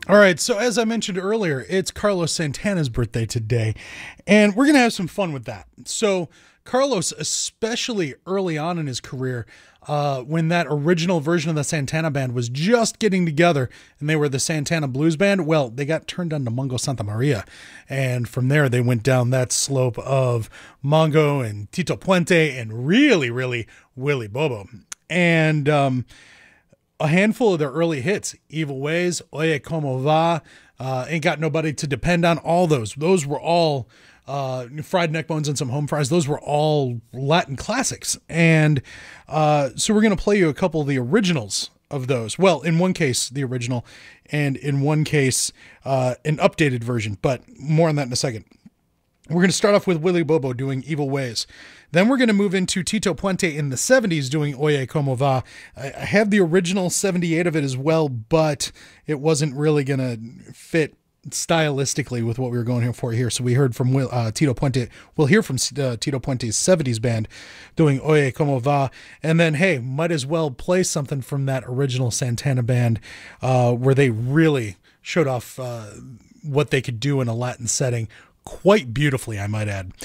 All right, so as I mentioned earlier, it's Carlos Santana's birthday today, and we're going to have some fun with that. So Carlos, especially early on in his career, when that original version of the Santana Band was just getting together and they were the Santana Blues Band, well, they got turned on to Mongo Santa Maria. And from there, they went down that slope of Mongo and Tito Puente and really, really Willie Bobo. And a handful of their early hits, Evil Ways, Oye Como Va, Ain't Got Nobody to Depend On, all those. Those were all Fried Neck Bones and Some Home Fries. Those were all Latin classics. And so we're going to play you a couple of the originals of those. Well, in one case, the original, and in one case, an updated version, but more on that in a second. We're going to start off with Willie Bobo doing Evil Ways. Then we're going to move into Tito Puente in the 70s doing Oye Como Va. I have the original 78 of it as well, but it wasn't really going to fit stylistically with what we were going here for here. So we heard from Tito Puente. We'll hear from Tito Puente's 70s band doing Oye Como Va. And then, hey, might as well play something from that original Santana band where they really showed off what they could do in a Latin setting quite beautifully, I might add.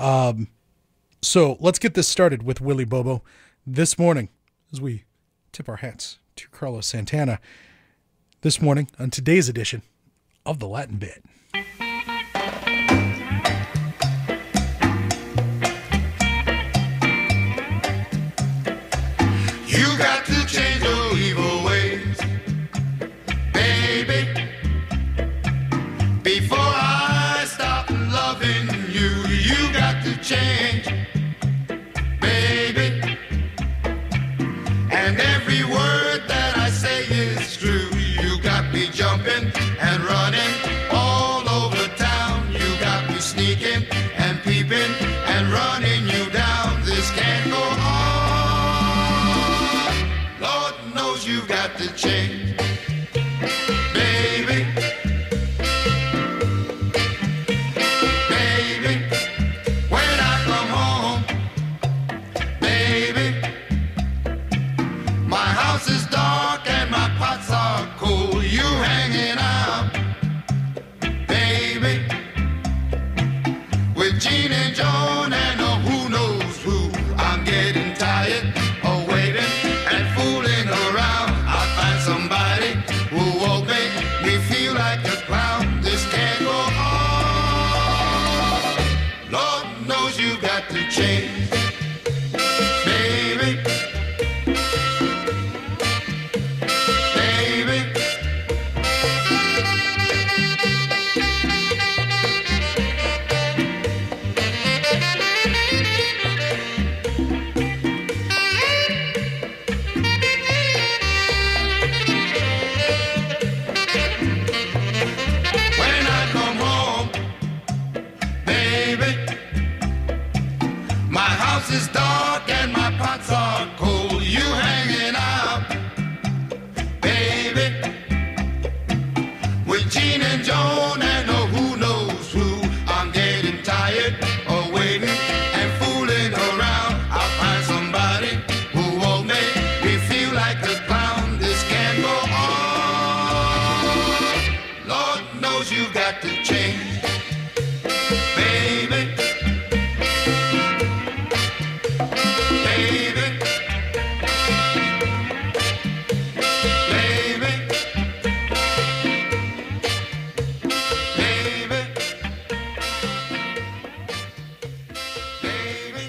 So let's get this started with Willie Bobo this morning as we tip our hats to Carlos Santana this morning on today's edition of the Latin Bit. You got to change your evil ways, baby, before I stop loving you. You got to change, baby, and every word that I say is true. You got me jumping and running all over town. You got me sneaking and peeping and running you down. This can't go on. Lord knows you've got to change, baby. Baby, when I come home, baby, my house is dark and my pots are cold. You hanging out, baby, with Gene and Joan and who knows who. I'm getting tired of waiting and fooling around. I'll find somebody who won't make me feel like a clown. This can't go on. Lord knows you got to change, baby. Baby, when I come home, baby, my house is dark and my pots are cold. You hanging out, baby, with Gene and Joan and who knows who. I'm getting tired of waiting and fooling around. I'll find somebody who won't make me feel like a clown. This can't go on. Lord knows you got to change, baby. Baby, baby, baby, baby.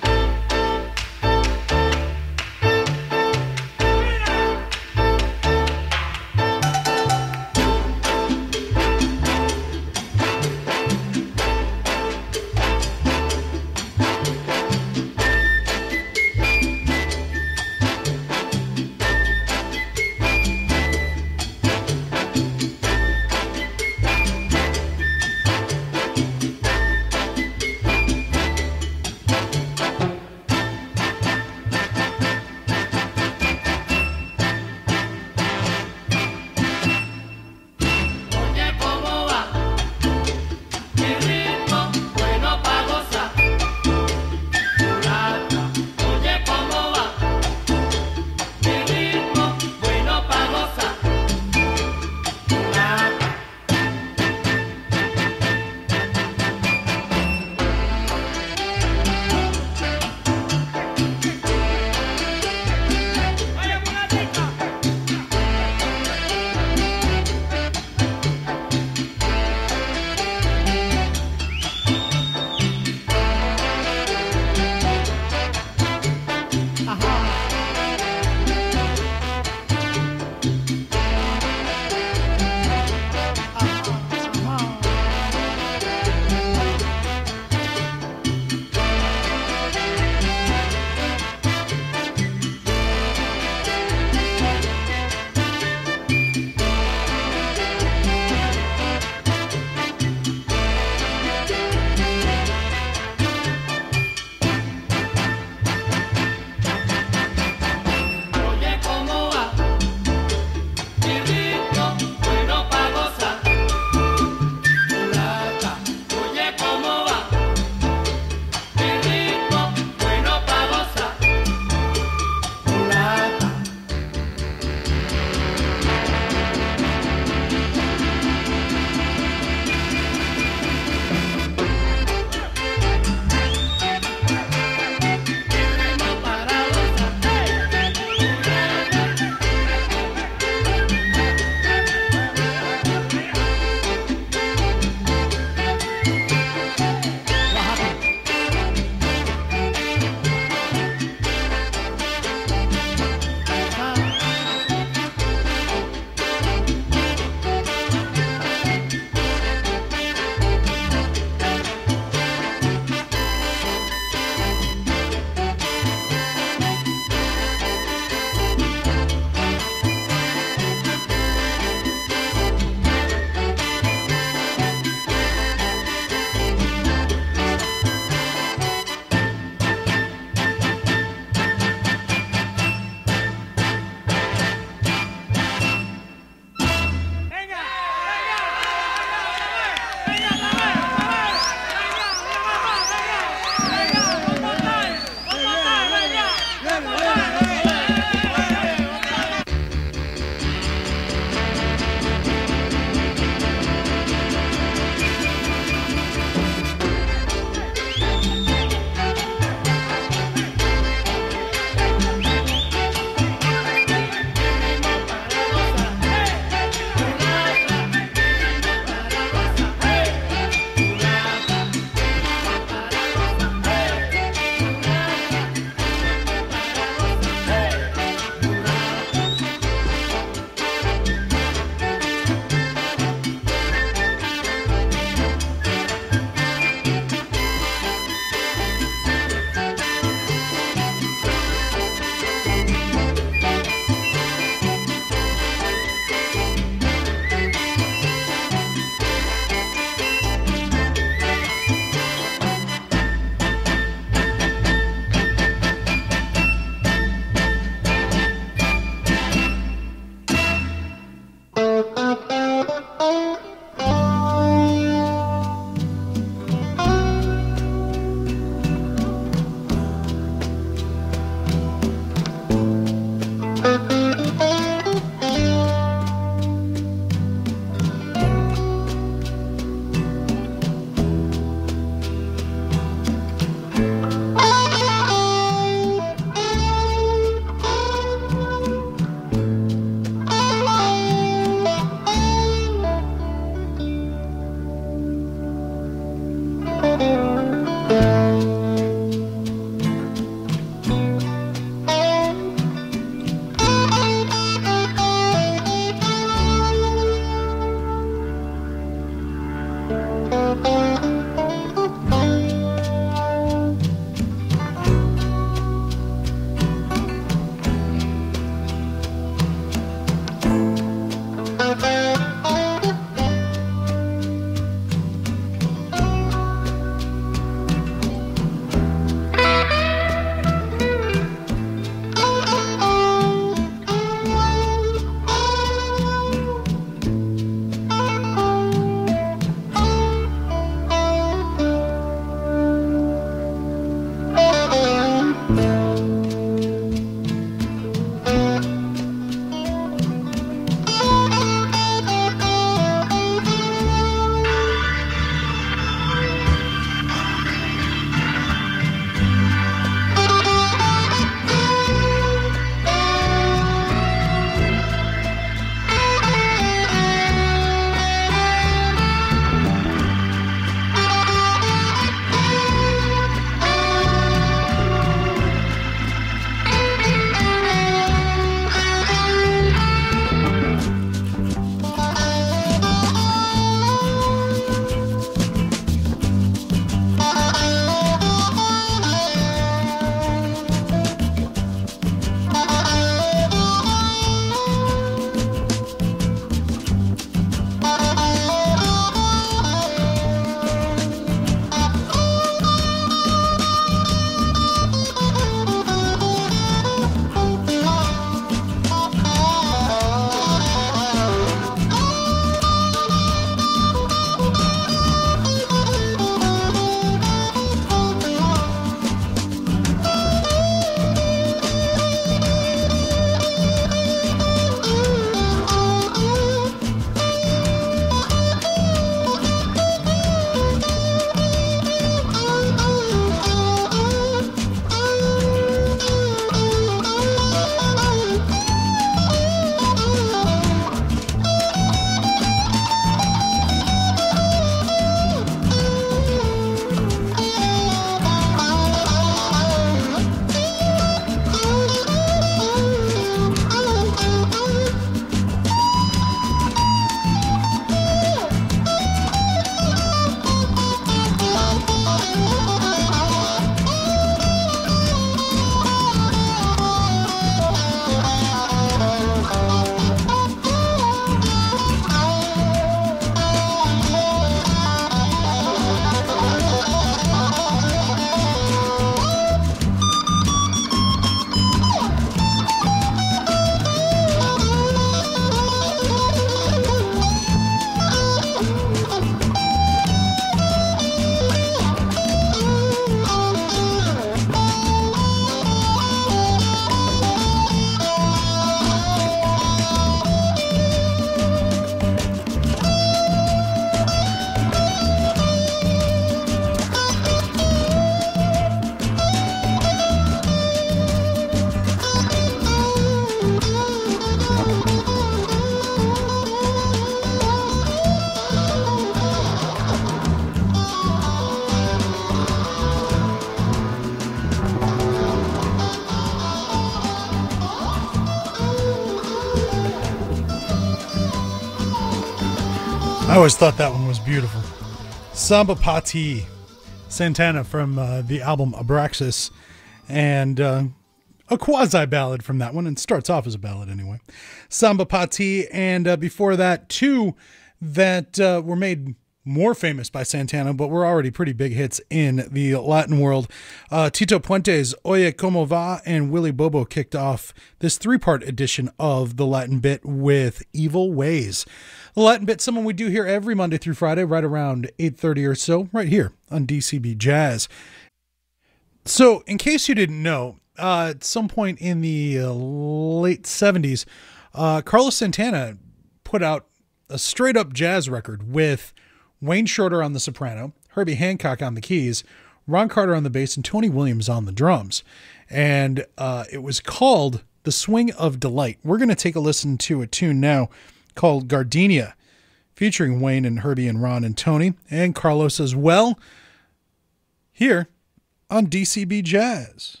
I always thought that one was beautiful. Samba Pa Ti, Santana from the album Abraxas, and a quasi-ballad from that one, and starts off as a ballad anyway. Samba Pa Ti, and before that, two that were made more famous by Santana, but were already pretty big hits in the Latin world. Tito Puente's Oye Como Va and Willie Bobo kicked off this three-part edition of the Latin Bit with Evil Ways. The Latin Bit, someone we do here every Monday through Friday, right around 8:30 or so, right here on DCB Jazz. So, in case you didn't know, at some point in the late 70s, Carlos Santana put out a straight-up jazz record with Wayne Shorter on the soprano, Herbie Hancock on the keys, Ron Carter on the bass, and Tony Williams on the drums. And it was called The Swing of Delight. We're going to take a listen to a tune now called Gardenia, featuring Wayne and Herbie and Ron and Tony, and Carlos as well, here on DCB Jazz.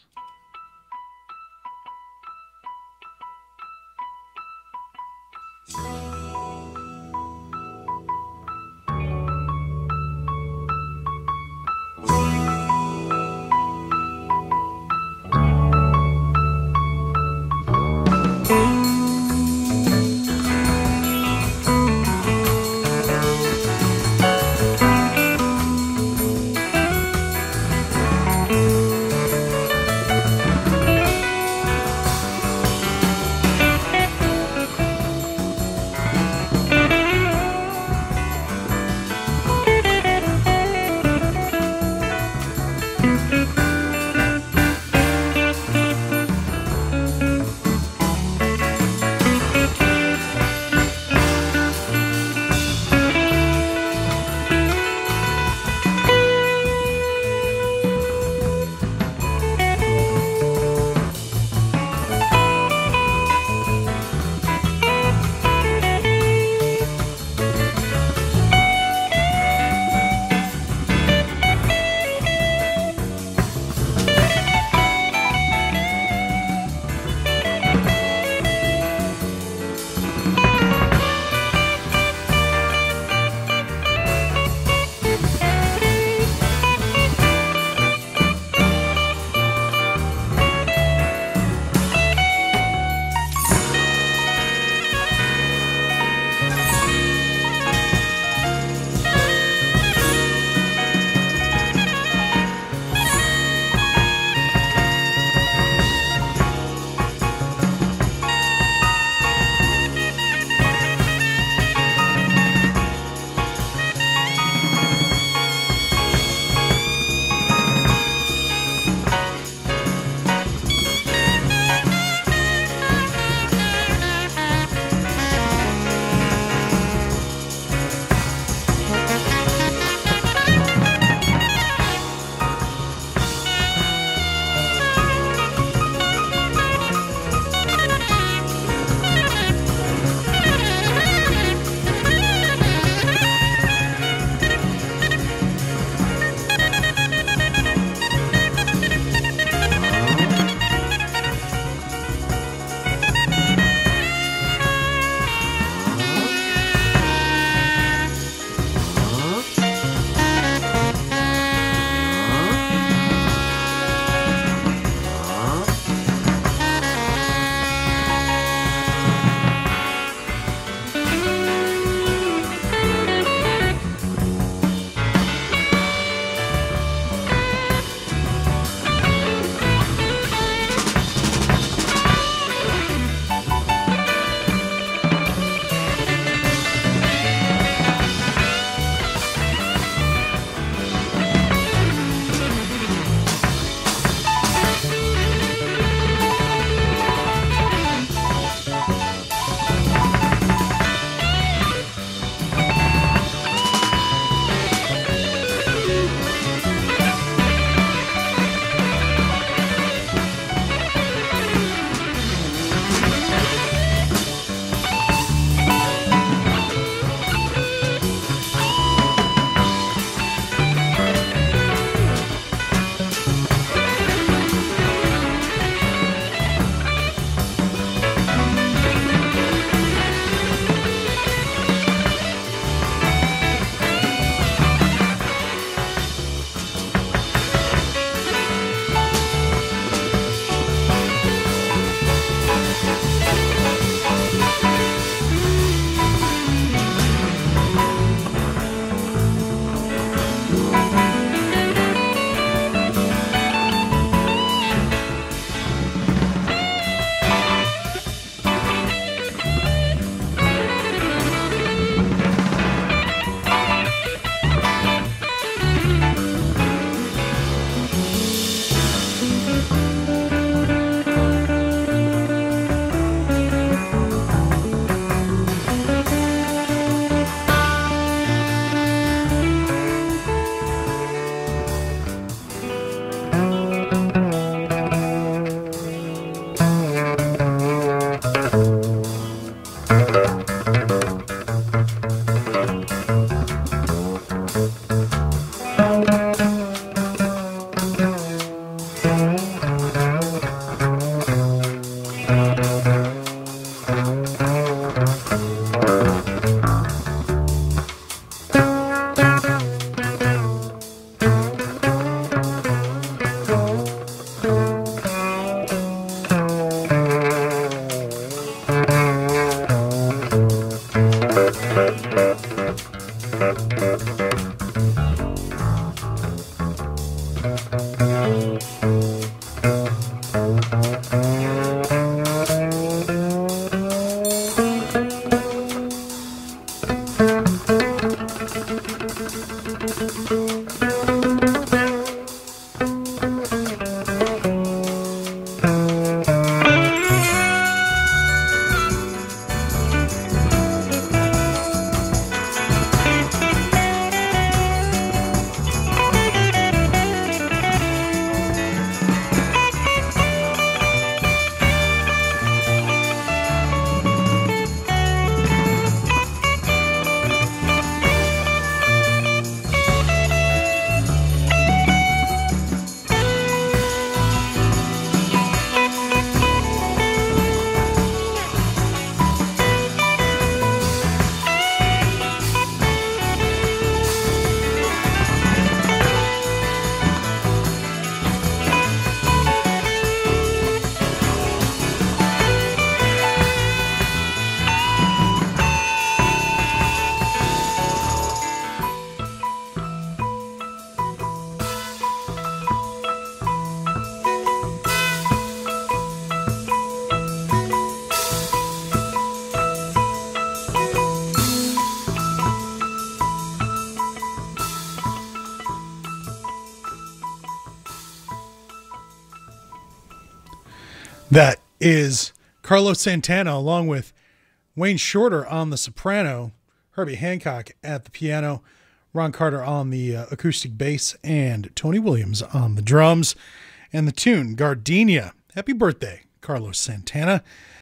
That is Carlos Santana, along with Wayne Shorter on the soprano, Herbie Hancock at the piano, Ron Carter on the acoustic bass, and Tony Williams on the drums. And the tune, Gardenia. Happy birthday, Carlos Santana.